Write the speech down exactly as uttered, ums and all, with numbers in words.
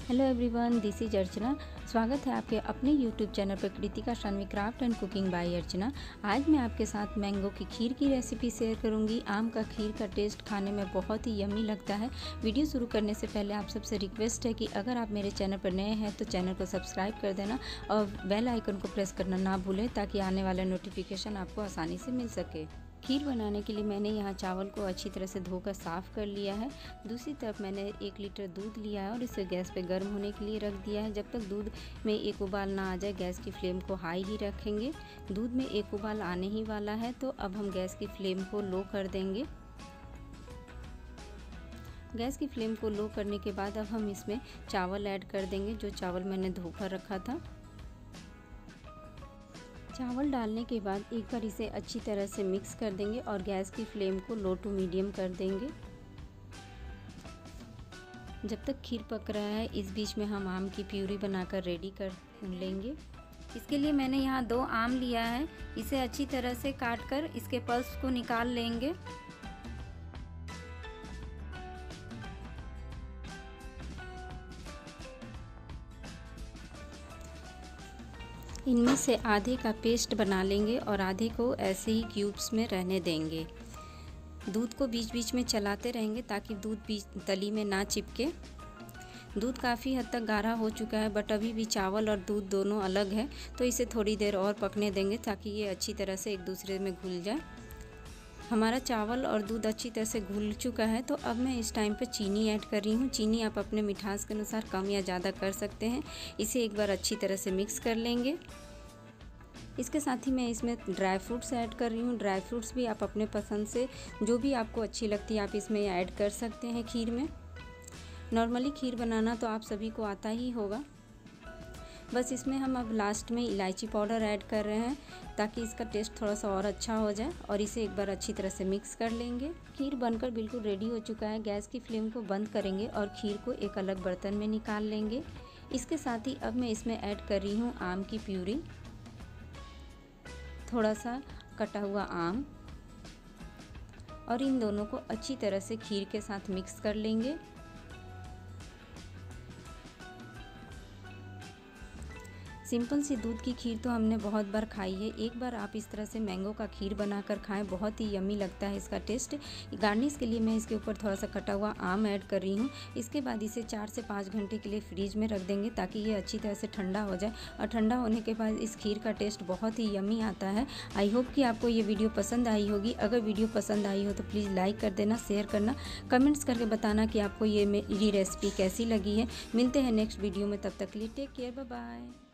Hello everyone, this is Archana. स्वागत है आपके अपने यूट्यूब चैनल पर Kritika Shanvi craft and cooking by Archana. आज मैं आपके साथ मैंगो की खीर की रेसिपी शेयर करूंगी। आम का खीर का टेस्ट खाने में बहुत ही यम्मी लगता है। वीडियो शुरू करने से पहले आप सबसे रिक्वेस्ट है कि अगर आप मेरे चैनल पर नए हैं तो चैनल को सब्सक्राइब कर देना और बेल आइकन को प्रेस करना ना भूलें ताकि आने वाला नोटिफिकेशन आपको आसानी से मिल सके। खीर बनाने के लिए मैंने यहाँ चावल को अच्छी तरह से धोकर साफ़ कर लिया है। दूसरी तरफ मैंने एक लीटर दूध लिया है और इसे गैस पे गर्म होने के लिए रख दिया है। जब तक दूध में एक उबाल ना आ जाए गैस की फ्लेम को हाई ही रखेंगे। दूध में एक उबाल आने ही वाला है तो अब हम गैस की फ्लेम को लो कर देंगे। गैस की फ्लेम को लो करने के बाद अब हम इसमें चावल ऐड कर देंगे, जो चावल मैंने धोकर रखा था। चावल डालने के बाद एक बार इसे अच्छी तरह से मिक्स कर देंगे और गैस की फ्लेम को लो टू मीडियम कर देंगे। जब तक खीर पक रहा है इस बीच में हम आम की प्यूरी बनाकर रेडी कर लेंगे। इसके लिए मैंने यहाँ दो आम लिया है। इसे अच्छी तरह से काट कर इसके पल्प को निकाल लेंगे। इनमें से आधे का पेस्ट बना लेंगे और आधे को ऐसे ही क्यूब्स में रहने देंगे। दूध को बीच बीच में चलाते रहेंगे ताकि दूध बीच तली में ना चिपके। दूध काफ़ी हद तक गाढ़ा हो चुका है बट अभी भी चावल और दूध दोनों अलग है, तो इसे थोड़ी देर और पकने देंगे ताकि ये अच्छी तरह से एक दूसरे में घुल जाए। हमारा चावल और दूध अच्छी तरह से घुल चुका है तो अब मैं इस टाइम पे चीनी ऐड कर रही हूँ। चीनी आप अपने मिठास के अनुसार कम या ज़्यादा कर सकते हैं। इसे एक बार अच्छी तरह से मिक्स कर लेंगे। इसके साथ ही मैं इसमें ड्राई फ्रूट्स ऐड कर रही हूँ। ड्राई फ्रूट्स भी आप अपने पसंद से जो भी आपको अच्छी लगती है आप इसमें ऐड कर सकते हैं खीर में। नॉर्मली खीर बनाना तो आप सभी को आता ही होगा। बस इसमें हम अब लास्ट में इलायची पाउडर ऐड कर रहे हैं ताकि इसका टेस्ट थोड़ा सा और अच्छा हो जाए और इसे एक बार अच्छी तरह से मिक्स कर लेंगे। खीर बनकर बिल्कुल रेडी हो चुका है। गैस की फ्लेम को बंद करेंगे और खीर को एक अलग बर्तन में निकाल लेंगे। इसके साथ ही अब मैं इसमें ऐड कर रही हूँ आम की प्यूरी, थोड़ा सा कटा हुआ आम, और इन दोनों को अच्छी तरह से खीर के साथ मिक्स कर लेंगे। सिंपल सी दूध की खीर तो हमने बहुत बार खाई है। एक बार आप इस तरह से मैंगो का खीर बनाकर खाएं, बहुत ही यम्मी लगता है इसका टेस्ट। गार्निश के लिए मैं इसके ऊपर थोड़ा सा कटा हुआ आम ऐड कर रही हूँ। इसके बाद इसे चार से पाँच घंटे के लिए फ्रीज में रख देंगे ताकि ये अच्छी तरह से ठंडा हो जाए और ठंडा होने के बाद इस खीर का टेस्ट बहुत ही यम्मी आता है। आई होप कि आपको ये वीडियो पसंद आई होगी। अगर वीडियो पसंद आई हो तो प्लीज़ लाइक कर देना, शेयर करना, कमेंट्स करके बताना कि आपको ये मेरी रेसिपी कैसी लगी है। मिलते हैं नेक्स्ट वीडियो में, तब तक के लिए टेक केयर, बाय बाय।